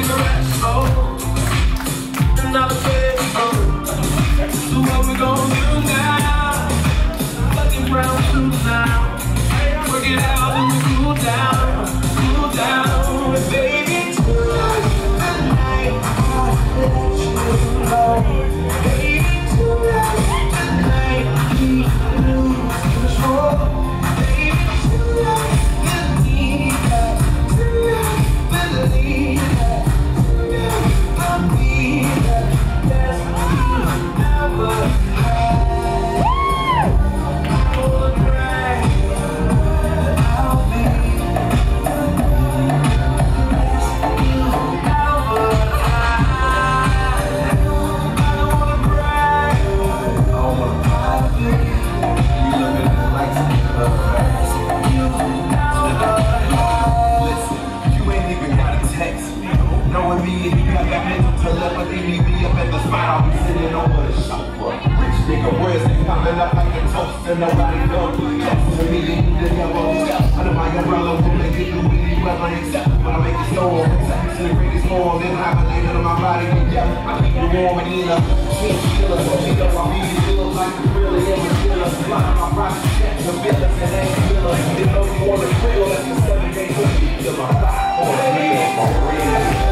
So what we gonna do now? Fucking round two now. Work it out and we cool down, baby. Tonight, I'll let you know. Baby, tonight, we lose control. Baby, tonight, believe that. Tonight, believe that. Tonight, I'll be the best you ever had. And nobody knows. Talk to me, you the devil. Under my umbrella, won't make it do any weather except when I make it storm. To the greatest form, then hibernate on my body. Yeah, I keep it warm and in a chinchilla. So she know I really feel like the thriller in the killer. Flying my private jet to villas and ain't killer. They know you want to thrill. That's the 7 days of the my life. For real, for real.